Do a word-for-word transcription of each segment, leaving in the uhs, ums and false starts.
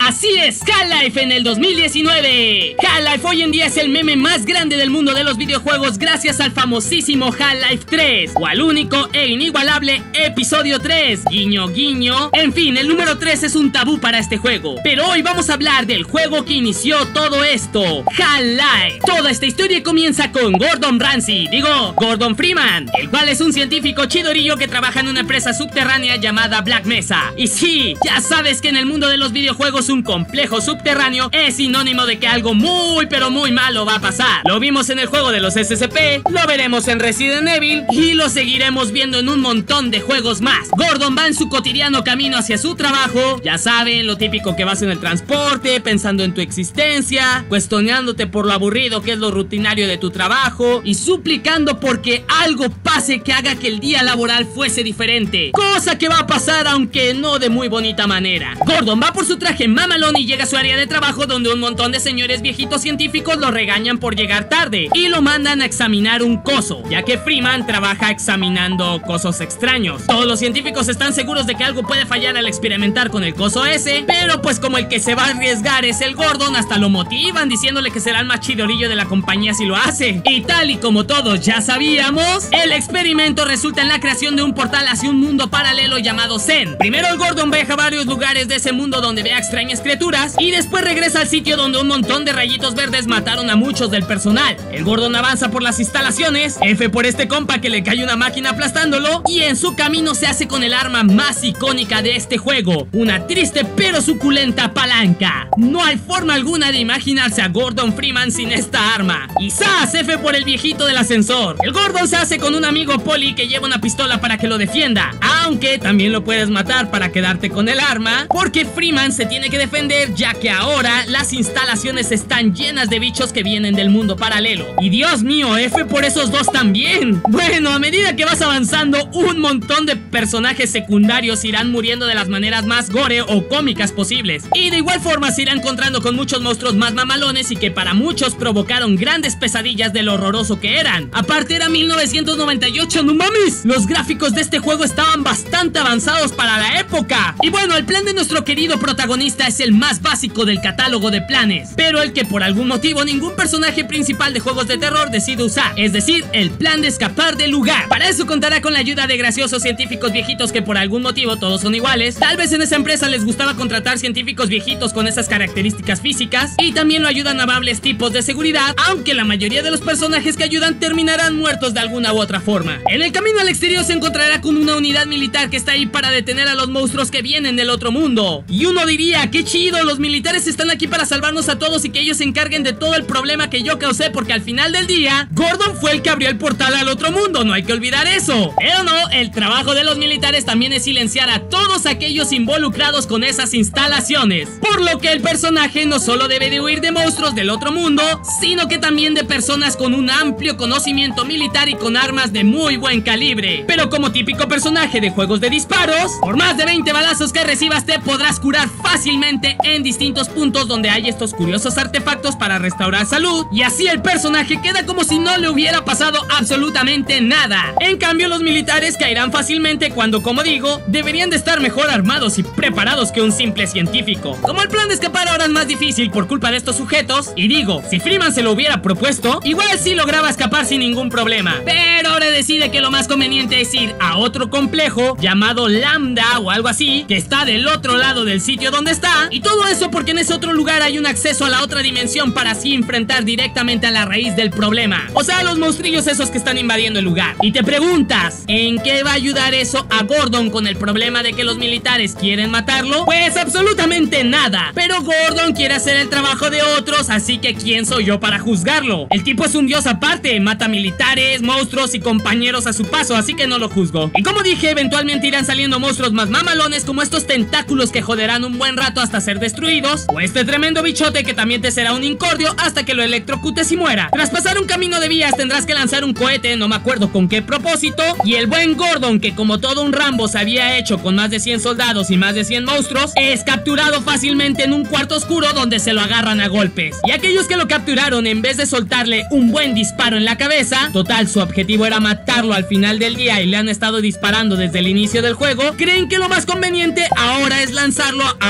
Así es, Half-Life en el dos mil diecinueve. Half-Life hoy en día es el meme más grande del mundo de los videojuegos gracias al famosísimo Half-Life tres o al único e inigualable episodio tres, guiño guiño. En fin, el número tres es un tabú para este juego, pero hoy vamos a hablar del juego que inició todo esto, Half-Life. Toda esta historia comienza con Gordon Ramsay, digo, Gordon Freeman, el cual es un científico chidorillo que trabaja en una empresa subterránea llamada Black Mesa. Y sí, ya sabes que en el mundo de los videojuegos un complejo subterráneo es sinónimo de que algo muy pero muy malo va a pasar. Lo vimos en el juego de los S C P, lo veremos en Resident Evil y lo seguiremos viendo en un montón de juegos más. Gordon va en su cotidiano camino hacia su trabajo, ya saben, lo típico que vas en el transporte, pensando en tu existencia, cuestionándote por lo aburrido que es lo rutinario de tu trabajo y suplicando porque algo pase que haga que el día laboral fuese diferente, cosa que va a pasar aunque no de muy bonita manera. Gordon va por su traje mamalón y llega a su área de trabajo donde un montón de señores viejitos científicos lo regañan por llegar tarde y lo mandan a examinar un coso, ya que Freeman trabaja examinando cosos extraños. Todos los científicos están seguros de que algo puede fallar al experimentar con el coso ese, pero pues como el que se va a arriesgar es el Gordon, hasta lo motivan diciéndole que será el más chidorillo de la compañía si lo hace. Y tal y como todos ya sabíamos, el experimento resulta en la creación de un portal hacia un mundo paralelo llamado Zen. Primero el Gordon viaja a varios lugares de ese mundo donde ve a extrañas criaturas y después regresa al sitio donde un montón de rayitos verdes mataron a muchos del personal. El Gordon avanza por las instalaciones, F por este compa que le cae una máquina aplastándolo, y en su camino se hace con el arma más icónica de este juego, una triste pero suculenta palanca. No hay forma alguna de imaginarse a Gordon Freeman sin esta arma. Y ¡zas! F por el viejito del ascensor. El Gordon se hace con un amigo poli que lleva una pistola para que lo defienda, aunque también lo puedes matar para quedarte con el arma, porque Freeman se tiene que defender ya que ahora las instalaciones están llenas de bichos que vienen del mundo paralelo. Y Dios mío, F por esos dos también. Bueno, a medida que vas avanzando, un montón de personajes secundarios irán muriendo de las maneras más gore o cómicas posibles, y de igual forma se irá encontrando con muchos monstruos más mamalones y que para muchos provocaron grandes pesadillas de lo horroroso que eran. Aparte era mil novecientos noventa y ocho, no mames, los gráficos de este juego estaban bastante avanzados para la época. Y bueno, el plan de nuestro querido protagonista es el más básico del catálogo de planes, pero el que por algún motivo ningún personaje principal de juegos de terror decide usar, es decir, el plan de escapar del lugar. Para eso contará con la ayuda de graciosos científicos viejitos que por algún motivo todos son iguales. Tal vez en esa empresa les gustaba contratar científicos viejitos con esas características físicas, y también lo ayudan amables tipos de seguridad, aunque la mayoría de los personajes que ayudan terminarán muertos de alguna u otra forma. En el camino al exterior se encontrará con una unidad militar que está ahí para detener a los monstruos que vienen del otro mundo. Y uno diría, qué chido, los militares están aquí para salvarnos a todos y que ellos se encarguen de todo el problema que yo causé, porque al final del día Gordon fue el que abrió el portal al otro mundo, no hay que olvidar eso. Pero no, el trabajo de los militares también es silenciar a todos aquellos involucrados con esas instalaciones, por lo que el personaje no solo debe de huir de monstruos del otro mundo, sino que también de personas con un amplio conocimiento militar y con armas de muy buen calibre. Pero como típico personaje de juegos de disparos, por más de veinte balazos que recibas te podrás curar fácilmente en distintos puntos donde hay estos curiosos artefactos para restaurar salud, y así el personaje queda como si no le hubiera pasado absolutamente nada. En cambio los militares caerán fácilmente cuando, como digo, deberían de estar mejor armados y preparados que un simple científico. Como el plan de escapar ahora es más difícil por culpa de estos sujetos, y digo, si Freeman se lo hubiera propuesto, igual sí lograba escapar sin ningún problema, pero ahora decide que lo más conveniente es ir a otro complejo llamado Lambda o algo así, que está del otro lado del sitio donde está, y todo eso porque en ese otro lugar hay un acceso a la otra dimensión para así enfrentar directamente a la raíz del problema, o sea, los monstrillos esos que están invadiendo el lugar. Y te preguntas, ¿en qué va a ayudar eso a Gordon con el problema de que los militares quieren matarlo? Pues absolutamente nada, pero Gordon quiere hacer el trabajo de otros, así que ¿quién soy yo para juzgarlo? El tipo es un dios aparte, mata militares, monstruos y compañeros a su paso, así que no lo juzgo. Y como dije, eventualmente irán saliendo monstruos más mamalones, como estos tentáculos que joderán un buen rato hasta ser destruidos, o este tremendo bichote que también te será un incordio hasta que lo electrocutes y muera. Tras pasar un camino de vías tendrás que lanzar un cohete, no me acuerdo con qué propósito, y el buen Gordon, que como todo un Rambo se había hecho con más de cien soldados y más de cien monstruos, es capturado fácilmente en un cuarto oscuro donde se lo agarran a golpes. Y aquellos que lo capturaron, en vez de soltarle un buen disparo en la cabeza, total su objetivo era matarlo al final del día y le han estado disparando desde el inicio del juego, creen que lo más conveniente ahora es lanzarlo a una máquina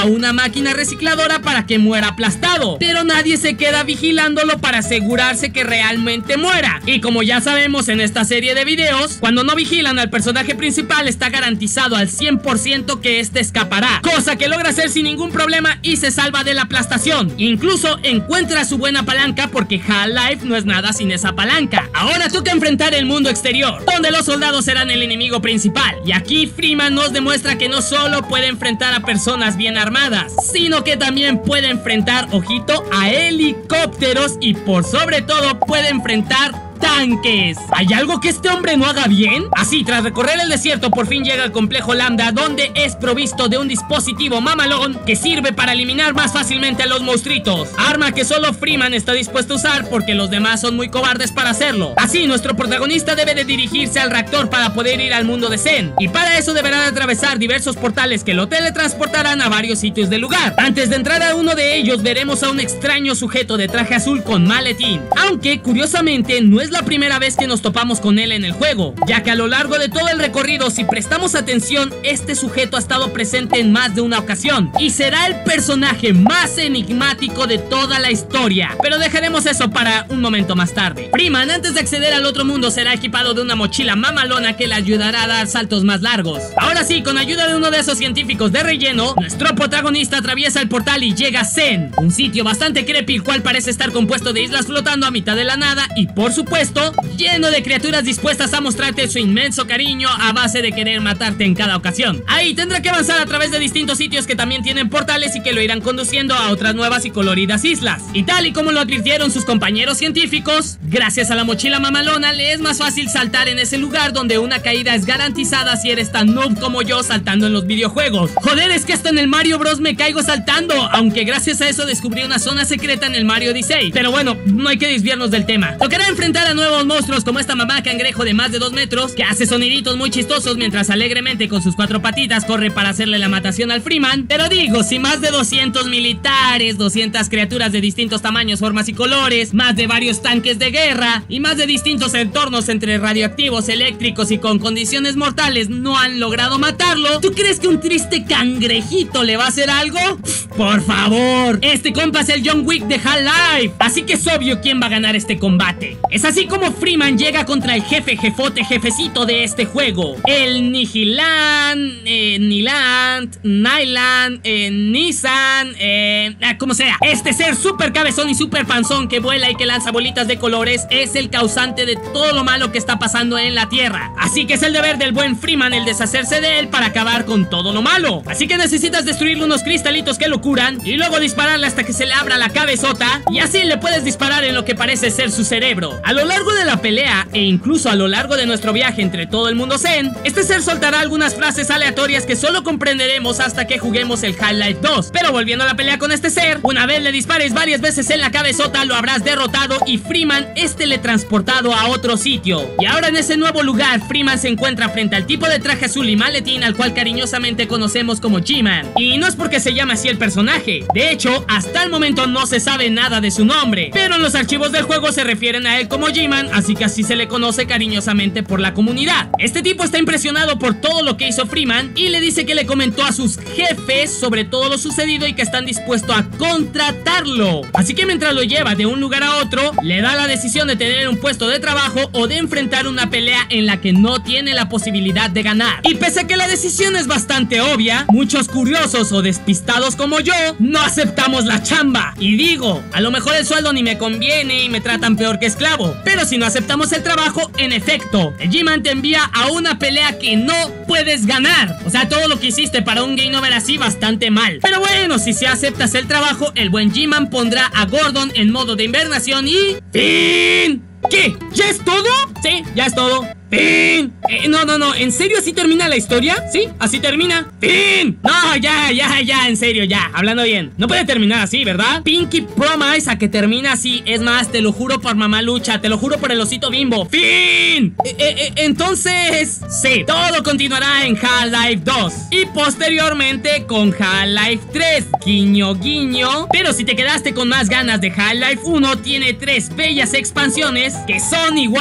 máquina recicladora para que muera aplastado, pero nadie se queda vigilándolo para asegurarse que realmente muera. Y como ya sabemos en esta serie de videos, cuando no vigilan al personaje principal está garantizado al cien por ciento que este escapará, cosa que logra hacer sin ningún problema y se salva de la aplastación. Incluso encuentra su buena palanca porque Half-Life no es nada sin esa palanca. Ahora toca enfrentar el mundo exterior, donde los soldados serán el enemigo principal. Y aquí Freeman nos demuestra que no solo puede enfrentar a personas bien armadas, sino que también puede enfrentar, ojito, a helicópteros y por sobre todo puede enfrentar tanques. ¿Hay algo que este hombre no haga bien? Así, tras recorrer el desierto, por fin llega al complejo Lambda, donde es provisto de un dispositivo mamalón que sirve para eliminar más fácilmente a los monstruitos, arma que solo Freeman está dispuesto a usar porque los demás son muy cobardes para hacerlo. Así, nuestro protagonista debe de dirigirse al reactor para poder ir al mundo de Zen, y para eso deberá de atravesar diversos portales que lo teletransportarán a varios sitios del lugar. Antes de entrar a uno de ellos, veremos a un extraño sujeto de traje azul con maletín, aunque curiosamente no es la primera vez que nos topamos con él en el juego, ya que a lo largo de todo el recorrido, si prestamos atención, este sujeto ha estado presente en más de una ocasión y será el personaje más enigmático de toda la historia, pero dejaremos eso para un momento más tarde. Freeman, antes de acceder al otro mundo, será equipado de una mochila mamalona que le ayudará a dar saltos más largos. Ahora sí, con ayuda de uno de esos científicos de relleno, nuestro protagonista atraviesa el portal y llega a Zen, un sitio bastante creepy, el cual parece estar compuesto de islas flotando a mitad de la nada y por supuesto lleno de criaturas dispuestas a mostrarte su inmenso cariño a base de querer matarte en cada ocasión. Ahí tendrá que avanzar a través de distintos sitios que también tienen portales y que lo irán conduciendo a otras nuevas y coloridas islas. Y tal y como lo advirtieron sus compañeros científicos, gracias a la mochila mamalona le es más fácil saltar en ese lugar donde una caída es garantizada si eres tan noob como yo saltando en los videojuegos. Joder, es que hasta en el Mario Bros me caigo saltando, aunque gracias a eso descubrí una zona secreta en el Mario Odyssey. Pero bueno, no hay que desviarnos del tema. Tocará enfrentar a nuevos monstruos como esta mamá cangrejo de más de dos metros que hace soniditos muy chistosos mientras alegremente con sus cuatro patitas corre para hacerle la matación al Freeman. Pero digo, si más de doscientos militares, doscientas criaturas de distintos tamaños, formas y colores, más de varios tanques de guerra y más de distintos entornos entre radioactivos, eléctricos y con condiciones mortales no han logrado matarlo, ¿tú crees que un triste cangrejito le va a hacer algo? Por favor, este compa es el John Wick de Half-Life, así que es obvio quién va a ganar este combate. Es así como Freeman llega contra el jefe, jefote, jefecito de este juego, el Nihilan, eh, Niland, Nyland, eh, Nissan, eh, como sea. Este ser super cabezón y super panzón que vuela y que lanza bolitas de colores es el causante de todo lo malo que está pasando en la Tierra. Así que es el deber del buen Freeman el deshacerse de él para acabar con todo lo malo. Así que necesitas destruirle unos cristalitos que lo curan y luego dispararle hasta que se le abra la cabezota, y así le puedes disparar en lo que parece ser su cerebro. A lo largo de la pelea e incluso a lo largo de nuestro viaje entre todo el mundo Zen, este ser soltará algunas frases aleatorias que solo comprenderemos hasta que juguemos el Half-Life dos. Pero volviendo a la pelea con este ser, una vez le dispares varias veces en la cabezota, lo habrás derrotado y Freeman es teletransportado a otro sitio. Y ahora en ese nuevo lugar, Freeman se encuentra frente al tipo de traje azul y maletín al cual cariñosamente conocemos como G-Man. Y no es porque se llama así el personaje, de hecho, hasta el momento no se sabe nada de su nombre, pero en los archivos del juego se refieren a él como G-Man, así que así se le conoce cariñosamente por la comunidad. Este tipo está impresionado por todo lo que hizo Freeman y le dice que le comentó a sus jefes sobre todo lo sucedido y que están dispuestos a contratarlo. Así que mientras lo lleva de un lugar a otro, le da la decisión de tener un puesto de trabajo o de enfrentar una pelea en la que no tiene la posibilidad de ganar. Y pese a que la decisión es bastante obvia, muchos curiosos o despistados como yo no aceptamos la chamba. Y digo, a lo mejor el sueldo ni me conviene y me tratan peor que esclavo, pero si no aceptamos el trabajo, en efecto, el G-Man te envía a una pelea que no puedes ganar. O sea, todo lo que hiciste para un game over así bastante mal. Pero bueno, si se aceptas el trabajo, el buen G-Man pondrá a Gordon en modo de invernación y... ¡fin! ¿Qué? ¿Ya es todo? Sí, ya es todo. ¡Fin! Eh, no, no, no, ¿en serio así termina la historia? ¿Sí? ¿Así termina? ¡Fin! No, ya, ya, ya, en serio, ya, hablando bien. No puede terminar así, ¿verdad? Pinky Promise a que termina así. Es más, te lo juro por mamá Lucha, te lo juro por el osito Bimbo. ¡Fin! Eh, eh, eh, entonces, sí, todo continuará en Half-Life dos y posteriormente con Half-Life tres. Guiño, guiño. Pero si te quedaste con más ganas de Half-Life uno, tiene tres bellas expansiones que son igual de buenas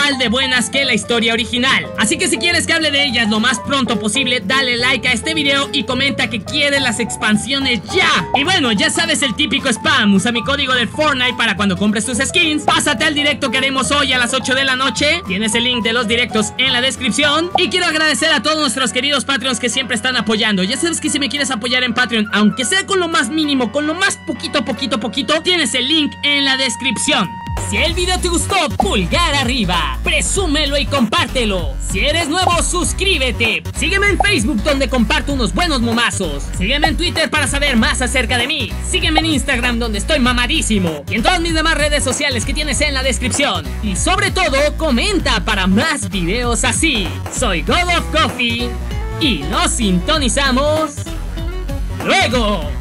buenas que la historia original. Así que si quieres que hable de ellas lo más pronto posible, dale like a este video y comenta que quieres las expansiones ya. Y bueno, ya sabes el típico spam, usa mi código de Fortnite para cuando compres tus skins. Pásate al directo que haremos hoy a las ocho de la noche. Tienes el link de los directos en la descripción. Y quiero agradecer a todos nuestros queridos Patreons que siempre están apoyando. Ya sabes que si me quieres apoyar en Patreon, aunque sea con lo más mínimo, con lo más poquito, poquito, poquito, tienes el link en la descripción. Si el video te gustó, pulgar arriba, presúmelo y compártelo. Si eres nuevo, suscríbete. Sígueme en Facebook donde comparto unos buenos momazos. Sígueme en Twitter para saber más acerca de mí. Sígueme en Instagram donde estoy mamadísimo. Y en todas mis demás redes sociales que tienes en la descripción. Y sobre todo, comenta para más videos así. Soy God of Coffee y nos sintonizamos luego.